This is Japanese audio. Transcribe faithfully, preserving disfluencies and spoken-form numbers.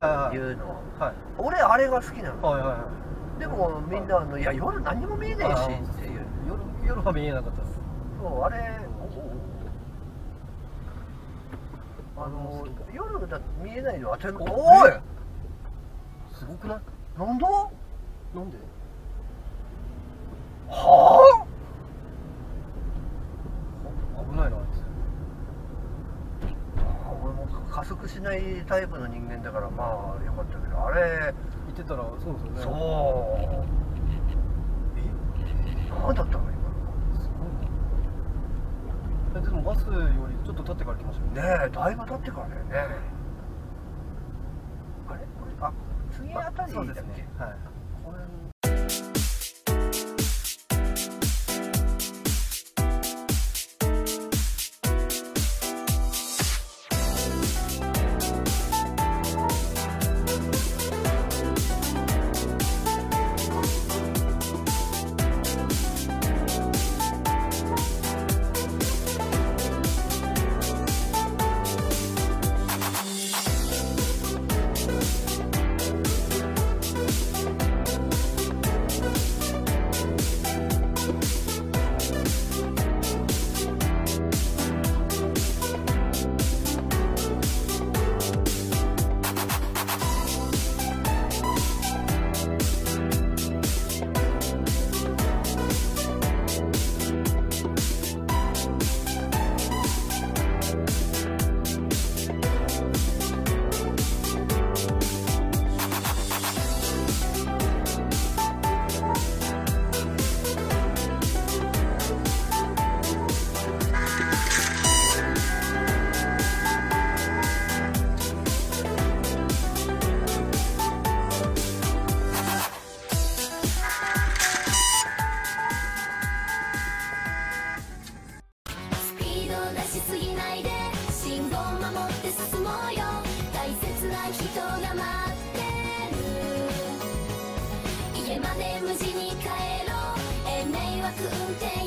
いうの、 はい、 俺あれが好きなの。 はいはいはい。 でもみんなあのいや夜何も見えねえしっていう。 夜夜は見えなかったです。 そうあれあの夜だ見えないのは当たり前。おいすごくない？ なんだなんで？ はあ危ないなあいあ俺も加速しないタイプの人間だからまあよかったけどあれつ。言ってたらそうですよね。 そうえ？ 何だったの今すごいな。えでもバスよりちょっと経ってから来ましたよね。 ねえだいぶ経ってからだよね。あれこれあ次あたりだっけ？ そうですね。はい。 これ家まで無事に帰ろう、えー、迷惑運転